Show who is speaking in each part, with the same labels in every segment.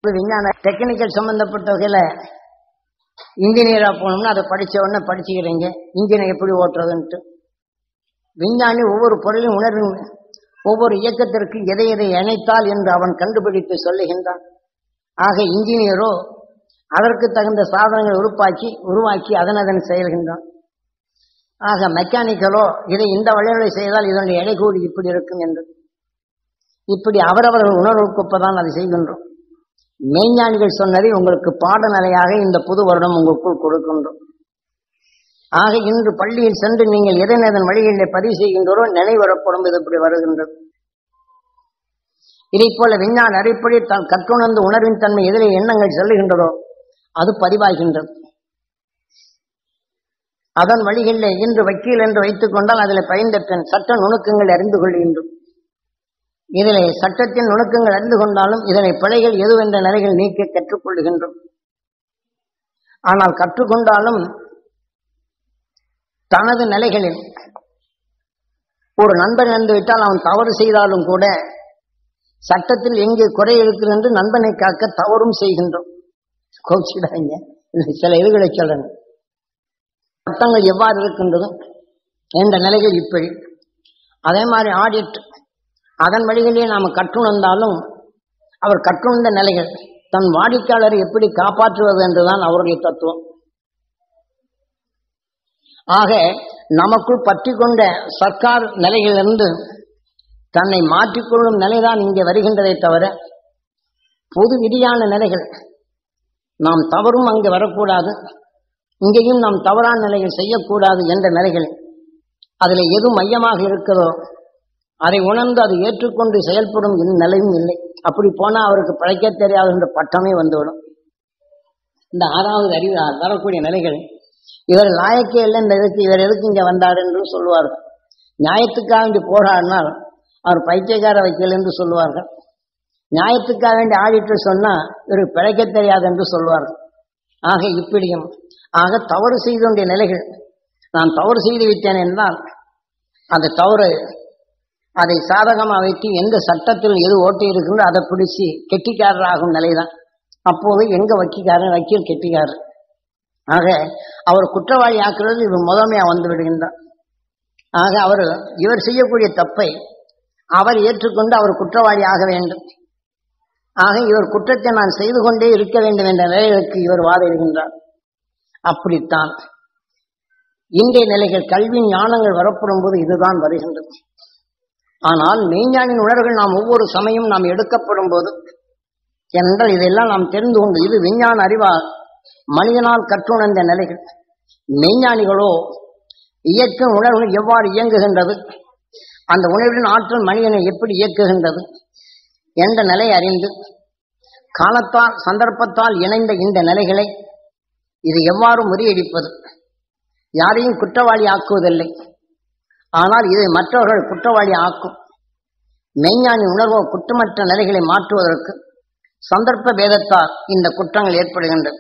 Speaker 1: விஞ்ஞான டெக்னிக்கல் சம்பந்தப்பட்ட வகையில் இன்ஜினியராக போகணும்னா அதை படித்த உடனே படிச்சுக்கிறீங்க இன்ஜினை எப்படி ஓட்டுறதுன்ட்டு. விஞ்ஞானி ஒவ்வொரு பொருளையும் உணர்வின் ஒவ்வொரு இயக்கத்திற்கு எதை எதை இணைத்தால் என்று அவன் கண்டுபிடித்து சொல்லுகின்றான். ஆக இன்ஜினியரோ அதற்கு தகுந்த சாதனங்களை உருவாக்கி அதன் செயல்கின்றான். ஆக மெக்கானிக்கலோ இதை இந்த வழிகளை செய்தால் இதனுடைய எடைகூடி இப்படி இருக்கும் என்று இப்படி அவரவர்கள் உணர்வுக்குப்பதான் அதை செய்கின்றோம். மெய்ஞானிகள் சொன்னதை உங்களுக்கு பாடநிலையாக இந்த புது வருடம் உங்களுக்குள் கொடுக்கின்றோம். ஆக இன்று பள்ளியில் சென்று நீங்கள் எதன் வழிகளிலே பதிவு செய்கின்றோ நினைவரப்படும் இது இப்படி வருகின்றது. இதை போல விஞ்ஞான அடிப்படை தான் கற்றுணர்ந்த உணர்வின் தன்மை எதிரே எண்ணங்கள் செல்லுகின்றதோ அது பதிவாகின்றது. அதன் வழிகளிலே இன்று வக்கீல் என்று வைத்துக் கொண்டால் அதில் பயின்ற பின் சட்ட நுணுக்கங்கள் அறிந்து கொள்கின்றோம். இதிலே சட்டத்தின் நுணுக்கங்கள் அறிந்து கொண்டாலும் இதனை பிழைகள் எதுவென்ற நிலைகள் நீக்க கற்றுக்கொள்கின்றோம். ஆனால் கற்றுக்கொண்டாலும் தனது நிலைகளில் ஒரு நண்பன் இறந்துவிட்டால் அவன் தவறு செய்தாலும் கூட சட்டத்தில் எங்கே குறை இருக்கிறது என்று நண்பனை காக்க தவறும் செய்கின்றோம். கோச்சிடாங்க சில இதுகளை சொல்றேன். சட்டங்கள் எவ்வாறு இருக்கின்றது என்ற நிலைகள் இப்படி. அதே மாதிரி ஆடிட் அதன் வழிகளிலே நாம் கற்றுணர்ந்தாலும் அவர் கற்றுணர்ந்த நிலைகள் தன் வாடிக்கையாளரை எப்படி காப்பாற்றுவது என்றுதான் அவருடைய தத்துவம். ஆக நமக்குள் பற்றி கொண்ட சர்க்கார் நிலையிலிருந்து தன்னை மாற்றிக்கொள்ளும் நிலைதான் இங்கே வருகின்றதை தவிர பொது விதியான நிலைகள் நாம் தவறும் அங்கே வரக்கூடாது, இங்கேயும் நாம் தவறான நிலைகள் செய்யக்கூடாது என்ற நிலைகள் அதில் எது மையமாக இருக்கிறதோ அதை உணர்ந்து அதை ஏற்றுக்கொண்டு செயல்படும் நிலையும் இல்லை. அப்படி போனால் அவருக்கு பிழைக்க தெரியாது என்ற பட்டமே வந்துவிடும். இந்த 6வது அறிவு வரக்கூடிய நிலைகள் இவர் லாயக்கே இல்லை, இந்த இதுக்கு இவர் எதுக்கு இங்கே வந்தார் என்று சொல்லுவார்கள். நியாயத்துக்காக வேண்டி போராடினால் அவர் பைத்தியக்கார வைக்கல் என்று சொல்லுவார்கள். நியாயத்துக்காக வேண்டி ஆடிட்டு சொன்னால் இவருக்கு பிழைக்க தெரியாது என்று சொல்வார்கள். ஆக இப்படியும் ஆக தவறு செய்த வேண்டிய நிலைகள் நான் தவறு செய்து விட்டேன் என்றால் அந்த தவறு அதை சாதகமாக வைத்து எந்த சட்டத்தில் எது ஓட்டி இருக்குன்றோ அதை பிடிச்சி கெட்டிக்காரர் ஆகும் நிலைதான். அப்போது எங்க வக்கீல் கெட்டிக்காரர். ஆக அவர் குற்றவாளி ஆக்குறது இவர் முதன்மையா வந்து விடுகின்றார். ஆக இவர் செய்யக்கூடிய தப்பை அவர் ஏற்றுக்கொண்டு அவர் குற்றவாளி ஆக வேண்டும். ஆக இவர் குற்றத்தை நான் செய்து கொண்டே இருக்க வேண்டும் என்ற நிலைகளுக்கு இவர் வாதிடுகின்றார். அப்படித்தான் இன்றைய நிலைகள் கல்வி ஞானங்கள் வரப்படும் போது இதுதான் வருகின்றது. ஆனால் மெய்ஞானின் உணர்வுகள் நாம் ஒவ்வொரு சமயம் நாம் எடுக்கப்படும் போது என்றால் இதெல்லாம் நாம் தெரிந்து கொண்டு இது விஞ்ஞான அறிவால் மனிதனால் கற்றுணர்ந்த நிலைகள். மெய்ஞானிகளோ இயற்கை உணர்வுகள் எவ்வாறு இயங்குகின்றது, அந்த உணர்வின் ஆற்றல் மனிதனை எப்படி இயக்குகின்றது என்ற நிலை அறிந்து காலத்தால் சந்தர்ப்பத்தால் இணைந்த இந்த நிலைகளை இது எவ்வாறு முறியடிப்பது, யாரையும் குற்றவாளி ஆக்குவதில்லை, ஆனால் இதை மற்றவர்கள் குற்றவாளி ஆக்கும். மெய்ஞானி உணர்வோ குற்றமற்ற நிலைகளை மாற்றுவதற்கு சந்தர்ப்ப பேதத்தால் இந்த குற்றங்கள் ஏற்படுகின்றது.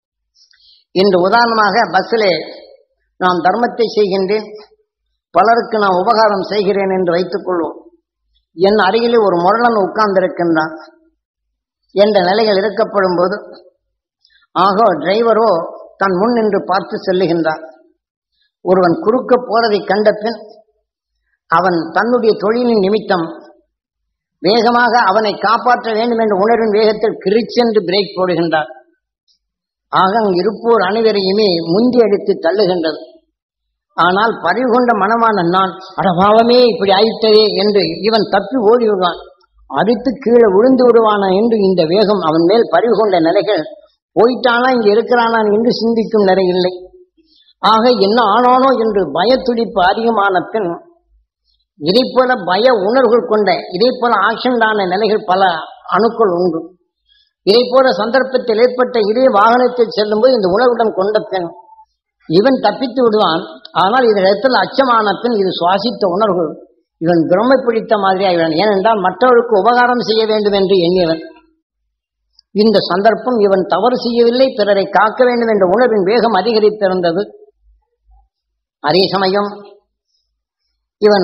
Speaker 1: இன்று உதாரணமாக பஸ்ஸிலே நாம் தர்மத்தை செய்கின்றேன், பலருக்கு நான் உபகாரம் செய்கிறேன் என்று வைத்துக் கொள்வோம். என் அருகிலே ஒரு முரளன் உட்கார்ந்திருக்கின்றான் என்ற நிலைகள் இருக்கப்படும் போது ஆகோ டிரைவரோ தன் முன் நின்று பார்த்து செல்லுகின்றார். ஒருவன் குறுக்க போறதை கண்ட பின் அவன் தன்னுடைய தொழிலின் நிமித்தம் வேகமாக அவனை காப்பாற்ற வேண்டும் என்ற உணர்வின் வேகத்தில் கிரிச்சென்று பிரேக் போடுகின்றார். ஆக இருப்போர் அனைவரையுமே முந்தி அடித்து தள்ளுகின்றது. ஆனால் பறிவு கொண்ட மனமான நான் அடபாவமே இப்படி ஆயிட்டதே என்று இவன் தப்பி ஓடி விடுவான், அடித்து கீழே விழுந்து விடுவானா என்று இந்த வேகம் அவன் மேல் பறிவு கொண்ட நிலைகள் போயிட்டானா இங்க இருக்கிறானா என்று சிந்திக்கும் நிலை இல்லை. ஆக என்ன ஆனானோ என்று பயத்துடிப்பு அதிகமான பின் இதை போல பய உணர்வுகள் கொண்ட இதே போல ஆக்சிடென்டான நிலைகள் பல அணுக்கள் உண்டு. இதை போல சந்தர்ப்பத்தில் ஏற்பட்ட இதே வாகனத்தில் செல்லும் போது இந்த உணர்வுடன் கொண்ட பின் இவன் தப்பித்து விடுவான். ஆனால் இதனிடத்தில் அச்சமான பின் இது சுவாசித்த உணர்வுகள் இவன் பிரமை பிடித்த மாதிரி ஆகிவிடும். ஏனென்றால் மற்றவருக்கு உபகாரம் செய்ய வேண்டும் என்று எண்ணியவன். இந்த சந்தர்ப்பம் இவன் தவறு செய்யவில்லை, பிறரை காக்க வேண்டும் என்ற உணர்வின் வேகம் அதிகரித்திருந்தது. அதே சமயம் இவன்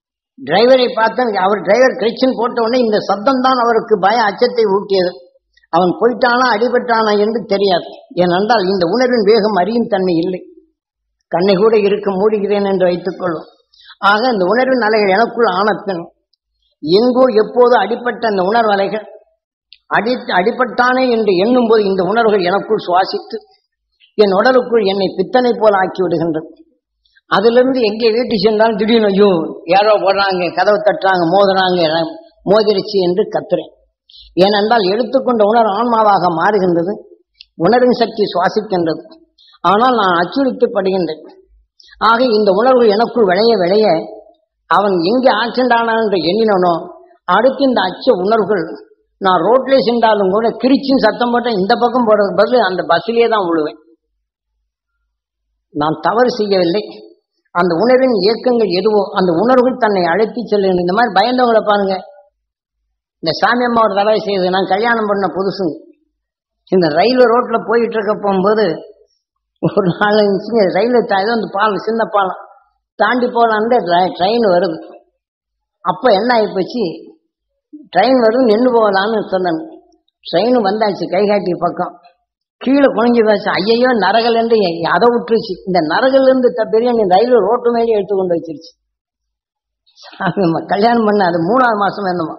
Speaker 1: டிரைவரை பார்த்து அவர் டிரைவர் கிரச்சன் போட்ட உடனே இந்த சப்தம் தான் அவருக்கு பய அச்சத்தை ஊட்டியது. அவன் போயிட்டானா அடிபட்டானா என்று தெரியாது. ஏனென்றால் இந்த உணர்வின் வேகம் அறியும் தன்மை இல்லை. கண்ணை கூட இருக்க மூடுகிறேன் என்று வைத்துக் கொள்ளும். ஆக இந்த உணர்வின் அலைகள் எனக்குள் ஆனப்பின் எங்கோ எப்போது அடிப்பட்ட அந்த உணர்வு அலைகள் அடிபட்டானே என்று எண்ணும் போது இந்த உணர்வுகள் எனக்குள் சுவாசித்து என் உடலுக்குள் என்னை பித்தனை போல ஆக்கி விடுகின்றது. அதிலிருந்து எங்கே வீட்டு சென்றால் திடீர்னு ஐயோ யாரோ போடுறாங்க, கதவு தட்டுறாங்க, மோதுறாங்க, மோதிருச்சு என்று கத்துறேன். ஏனென்றால் எடுத்துக்கொண்ட உணர்வு ஆன்மாவாக மாறுகின்றது. உணர்வின் சக்தி சுவாசிக்கின்றது. ஆனால் நான் அச்சுறுத்தப்படுகின்றேன். ஆக இந்த உணர்வு எனக்குள் விளைய விளைய அவன் எங்கே ஆக்சிடென்ட் என்று எண்ணினோ அடுத்து இந்த அச்ச உணர்வுகள் நான் ரோட்ல சென்றாலும் கூட கிரிச்சின் சத்தம் போட்ட இந்த பக்கம் போடுறது பதில் அந்த பஸ்ஸிலே தான் விழுவேன். நான் தவறு செய்யவில்லை. அந்த உணர்வின் இயக்கங்கள் எதுவோ அந்த உணர்வுகள் தன்னை அழைத்து செல்லுங்க. இந்த மாதிரி பயந்தவங்களை பாருங்க. இந்த சாமி அம்மா ஒரு தடவை செய்யுது. நான் கல்யாணம் பண்ண புதுசு இந்த ரயில்வே ரோட்ல போயிட்டு இருக்க போகும்போது ஒரு 4 இன்ச்சு ரயில்வே ஏதோ அந்த பாலம் சின்ன பாலம் தாண்டி போலான்னு ட்ரெயின் வருது. அப்ப என்ன ஆகிப்போச்சு, ட்ரெயின் வருது நின்று போகலான்னு சொன்னேன். ட்ரெயின் வந்தாச்சு கைகாட்டி பக்கம் கீழே குனிஞ்சு வச்சு ஐயையோ நரகல் என்று அதை விட்டுருச்சு. இந்த நரகல் இருந்து பெரிய ரயில்வே ரோட்டு மேலே எடுத்து கொண்டு வச்சிருச்சு. கல்யாணம் பண்ண அது 3ஆவது மாசம் என்னமா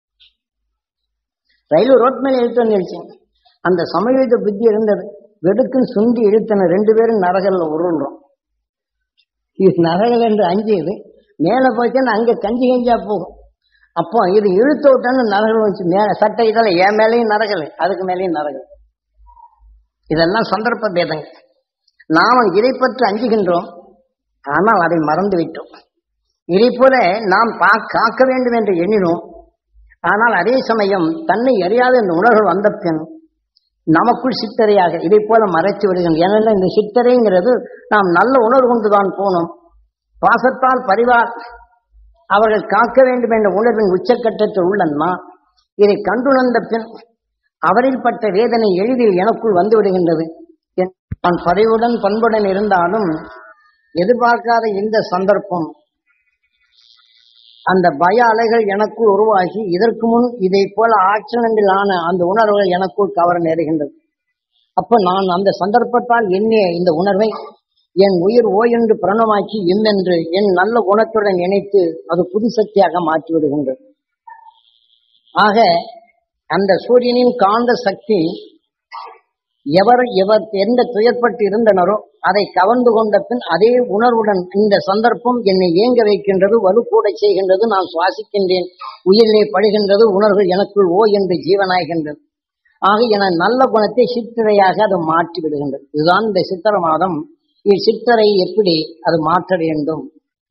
Speaker 1: ரயில்வே ரோட்டு மேலே எடுத்து வந்துருச்சு. அந்த சமயத்த புத்தி இருந்தது. வெடுக்குன்னு சுண்டி இழுத்தன 2 பேரும் நரகல்ல உருள்றோம். இது நரகல் என்று அஞ்சியது மேல போச்சுன்னா அங்க கஞ்சி கஞ்சியா போகும். அப்போ இது இழுத்து விட்டான்னு நரகல் வச்சு மேல சட்டை இதெல்லாம் என் மேலேயும் நரகல் அதுக்கு மேலேயும் நரகல். இதெல்லாம் சந்தர்ப்ப பேதங்கள். நாம் இதை பற்றி அஞ்சுகின்றோம், ஆனால் அதை மறந்து விட்டோம். இதை போல நாம் காக்க வேண்டும் என்று எண்ணினோம். ஆனால் அதே சமயம் தன்னை அறியாத இந்த உணர்வு வந்த பின் நமக்குள் சித்தரையாக இதை போல மறைத்து விடுகின்றன. ஏனென்றால் இந்த சித்தரைங்கிறது நாம் நல்ல உணர்வு கொண்டுதான் போனோம். பாசத்தால் பரிவார் அவர்கள் காக்க வேண்டும் என்ற உணர்வின் உச்சக்கட்டத்தில் உள்ளன்னா இதை கண்டுணர்ந்த பின் அவரில் பட்ட வேதனை எளிதில் எனக்குள் வந்து விடுகின்றது. நான் பரிவுடன் பண்புடன் இருந்தாலும் எதிர்பார்க்காத இந்த சந்தர்ப்பம் அந்த பய அலைகள் எனக்குள் உருவாகி இதற்கு முன் இதை போல ஆக்சிடென்டில் ஆன அந்த உணர்வுகள் எனக்குள் கவர நேருகின்றது. அப்ப நான் அந்த சந்தர்ப்பத்தால் எண்ணிய இந்த உணர்வை என் உயிர் என்று பிரணமாக்கி என்னென்று என் நல்ல குணத்துடன் இணைத்து அது புது சக்தியாக மாற்றி விடுகின்றது. ஆக அந்த சூரியனின் காந்த சக்தி எவர் எந்த துயர்பட்டு இருந்தனரோ அதை கவர்ந்து கொண்ட பின் அதே உணர்வுடன் இந்த சந்தர்ப்பம் என்னை ஏங்க வைக்கின்றது, வலுக்கூட செய்கின்றது. நான் சுவாசிக்கின்றேன், உயிரிலே படுகின்றது, உணர்வு எனக்குள் என்று ஜீவனாகின்றது. ஆக என நல்ல குணத்தை சித்திரையாக அது மாற்றி விடுகின்றது. இதுதான் இந்த சித்திர மாதம். இச்சித்திரை எப்படி அது மாற்ற வேண்டும்,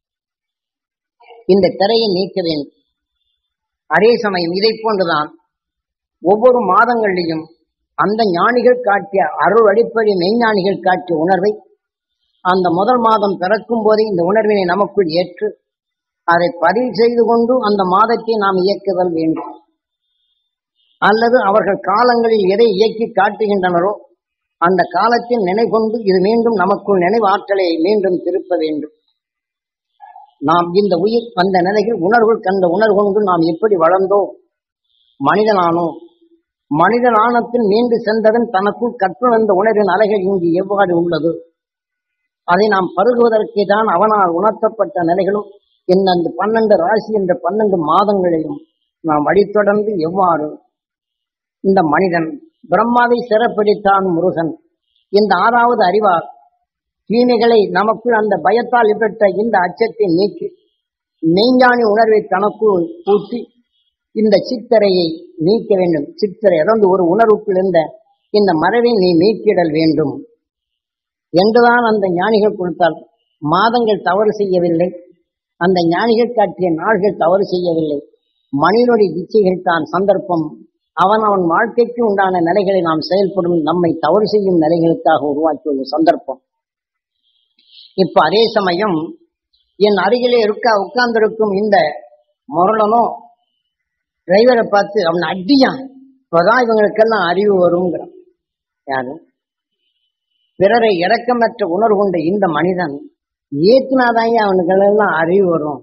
Speaker 1: இந்த திரையை நீக்க வேண்டும். அதே சமயம் இதை போன்றுதான் ஒவ்வொரு மாதங்களிலும் அந்த ஞானிகள் காட்டிய அருள் அடிப்படை மெய்ஞானிகள் காட்டிய உணர்வை அந்த முதல் மாதம் பிறக்கும் போதே இந்த உணர்வினை நமக்குள் ஏற்று அதை பதிவு செய்து கொண்டு அந்த மாதத்தை நாம் இயக்குதல் வேண்டும். அல்லது அவர்கள் காலங்களில் எதை இயக்கி காட்டுகின்றனரோ அந்த காலத்தில் நினைகொண்டு இது மீண்டும் நமக்குள் நினைவாற்றலை மீண்டும் திருப்ப வேண்டும். நாம் இந்த உயிர் வந்த நிலையில் உணர்வுகள் கண்ட உணர்வு கொண்டு நாம் எப்படி வளர்ந்தோம், மனிதனானோம், மனிதனானத்தில் மீண்டு சென்றதன் தனக்குள் கற்றுணர்ந்த உணர்வின் அலைகள் இங்கு எவ்வாறு உள்ளது, அதை நாம் பருகுவதற்கே தான் அவனால் உணர்த்தப்பட்ட நிலைகளும் இந்த 12 ராசி என்ற 12 மாதங்களையும் நாம் வழித்தொடர்ந்து எவ்வாறு இந்த மனிதன் பிரம்மாவை சிறப்பிடித்தான் முருகன், இந்த 6வது அறிவார் தீமைகளை நமக்குள் அந்த பயத்தால் பெற்ற இந்த அச்சத்தை நீக்கி மெய்ஞானி உணர்வை தனக்குள் கூட்டி இந்த சித்தரையை நீக்க வேண்டும். சித்தரை அதாவது ஒரு உணர்வுக்குள் இருந்த இந்த மறைவை நீ நீக்கிடல் வேண்டும் என்றுதான் அந்த ஞானிகள் கொடுத்தால். மாதங்கள் தவறு செய்யவில்லை, அந்த ஞானிகள் காட்டிய நாள்கள் தவறு செய்யவில்லை. மனிதனுடைய இச்சைகள் தான் சந்தர்ப்பம். அவன் வாழ்க்கைக்கு உண்டான நிலைகளை நாம் செயல்படும் நம்மை தவறு செய்யும் நிலைகளுக்காக உருவாக்கியுள்ள சந்தர்ப்பம். இப்ப அதே சமயம் என் அருகிலே உட்கார்ந்திருக்கும் இந்த முரளனோ டிரைவரை பார்த்து அவன் அடியான், இப்பதான் இவங்களுக்கெல்லாம் அறிவு வருங்கிறான். யாரு பிறரை இரக்கமற்ற உணர்வு கொண்ட இந்த மனிதன் ஏத்துனாதாங்க அவனுக்கெல்லாம் அறிவு வரும்.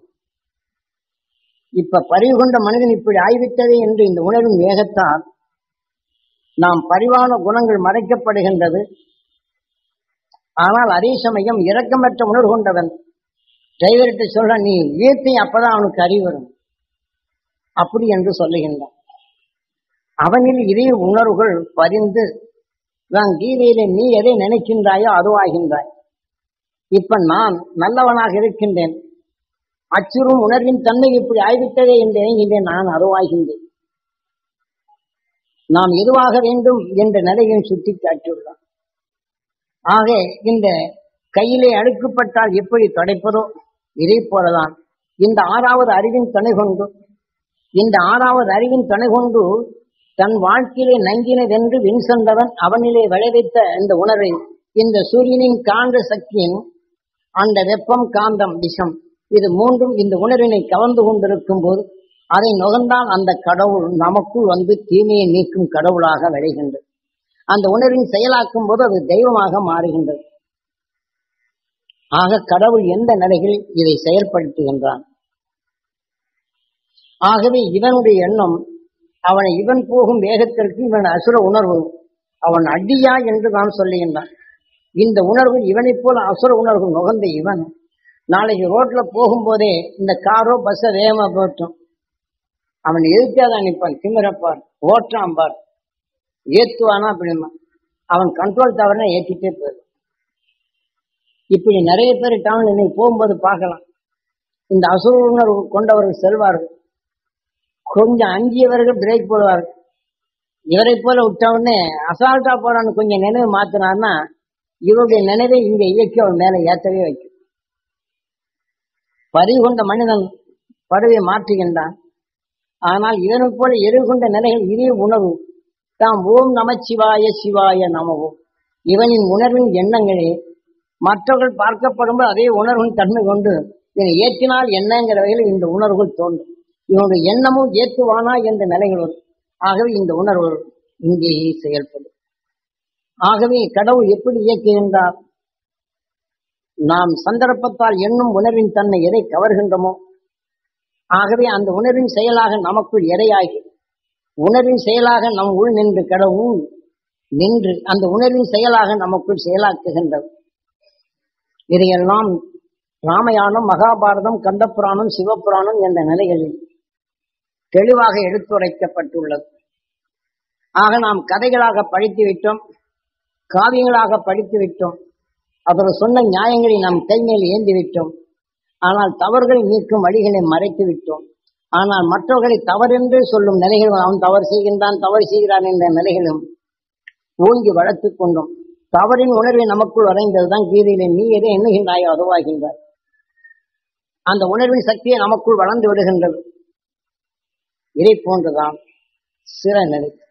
Speaker 1: இப்ப பறிவு கொண்ட மனிதன் இப்படி ஆய்விட்டதே என்று இந்த உணர்வின் வேகத்தால் நாம் பரிவான குணங்கள் மறைக்கப்படுகின்றது. ஆனால் அதே சமயம் இரக்கமற்ற உணர்வு கொண்டவன் டிரைவர்கிட்ட சொல்ற, நீ வீழ்த்தி, அப்பதான் அவனுக்கு அறிவு வரும் அப்படி என்று சொல்லுகின்றான். அவனில் இதே உணர்வுகள் பதிந்து நான் கீதையிலே நீ எதை நினைக்கின்றாயோ அதுவாகின்றாய். இப்ப நான் நல்லவனாக இருக்கின்றேன், அச்சுறும் உணர்வின் தன்மை இப்படி ஆய்விட்டதே என்று இணைகின்றேன், நான் அதுவாகின்றேன். நாம் எதுவாக வேண்டும் என்ற நிலையை சுட்டி காட்டியுள்ளான். ஆக இந்த கையிலே அழுக்கப்பட்டால் எப்படி துடைப்பதோ இதை போலதான் இந்த ஆறாவது அறிவின் துணை கொண்டு, இந்த ஆறாவது அறிவின் துணை கொண்டு தன் வாழ்க்கையிலே நங்கினதென்று வின் சென்றவன் அவனிலே விளைவித்த இந்த உணர்வை, இந்த சூரியனின் காந்த சக்தியின் அந்த வெப்பம், காந்தம், விஷம், இது மூன்றும் இந்த உணர்வினை கவர்ந்து கொண்டிருக்கும் போது அதை நுகர்ந்தால் அந்த கடவுள் நமக்குள் வந்து தீமையை நீக்கும் கடவுளாக விளைகின்றது. அந்த உணர்வின் செயலாக்கும் போது அது தெய்வமாக மாறுகின்றது. ஆக கடவுள் எந்த நிலைகளில் இதை செயல்படுத்துகின்றான். ஆகவே இவனுடைய எண்ணம், அவனை இவன் போகும் வேகத்திற்கு இவன் அசுர உணர்வு அவன் அடியா என்று தான் சொல்லுகின்றான். இந்த உணர்வு இவனைப் போல அசுர உணர்வு நுகர்ந்த இவன் நாளைக்கு ரோட்ல போகும்போதே இந்த காரோ பஸ்ஸை வேகமா போட்டும், அவன் எதிர்க்காதான் நிற்பான், திமிரப்பார், ஓட்டான் பார், ஏத்துவானா அப்படிமா, அவன் கண்ட்ரோல் தவறுனா ஏற்றிட்டே போயிடும். இப்படி நிறைய பேர் டவுன் இன்னைக்கு போகும்போது பார்க்கலாம். இந்த அசுர உணர்வு கொண்டவர்கள் செல்வார்கள், கொஞ்சம் அஞ்சியவர்கள் பிரேக் போடுவார்கள். இவரை போல விட்டவுடனே அசால்ட்டா போறான்னு கொஞ்சம் நினைவு மாத்தினார்னா இவருடைய நினைவை இங்க இயக்கி அவன் மேல ஏற்றவே வைக்கும். பறிவு கொண்ட மனிதன் பருவை மாற்றுகின்றான். ஆனால் இவனை போல எரிவு கொண்ட நிலைகள் இதே உணர்வு தாம் ஓம் நமச்சிவாய சிவாய நமவோம், இவனின் உணர்வின் எண்ணங்களே மற்றவர்கள் பார்க்கப்படும்போது அதே உணர்வின் தன்மை கொண்டு இவனை ஏற்றினால் என்னங்கிற வகையில் இந்த உணர்வுகள் தோன்றும். இவனுடைய எண்ணமும் ஏற்றுவானா என்ற நிலைகள் வரும். ஆகவே இந்த உணர்வு இங்கேயே செயல்படும். ஆகவே கடவுள் எப்படி இயக்குகின்றார்? நாம் சந்தர்ப்பத்தால் எண்ணும் உணர்வின் தன்மை எதை கவர்கின்றமோ, ஆகவே அந்த உணர்வின் செயலாக நமக்குள் எடையாகி, உணர்வின் செயலாக நம் உள் நின்று கடவுள் நின்று அந்த உணர்வின் செயலாக நமக்குள் செயலாக்குகின்றது. இதையெல்லாம் ராமாயணம், மகாபாரதம், கந்தபுராணம், சிவபுராணம் என்ற நிலைகளில் தெளிவாக எடுத்துரைக்கப்பட்டுள்ளது. ஆக நாம் கதைகளாக படித்து விட்டோம், காவியங்களாக படித்து விட்டோம், அவர் சொன்ன நியாயங்களை நாம் கைமேல் ஏந்தி விட்டோம். ஆனால் தவறுகளை நீக்கும் வழிகளை மறைத்து விட்டோம். ஆனால் மற்றவர்களை தவறென்று சொல்லும் நிலைகளும், அவன் தவறு செய்கின்றான், தவறு செய்கிறான் என்ற நிலைகளும் ஓங்கி வளர்த்துக் கொண்டோம். தவறின் உணர்வை நமக்குள் வரைந்ததுதான் கீதையிலே நீ எதை எண்ணுகின்றாயோ அதுவாகின்றாய். அந்த உணர்வின் சக்தியை நமக்குள் வளர்ந்து விடுகின்றது. இதை போன்றுதான் சிறநிலை.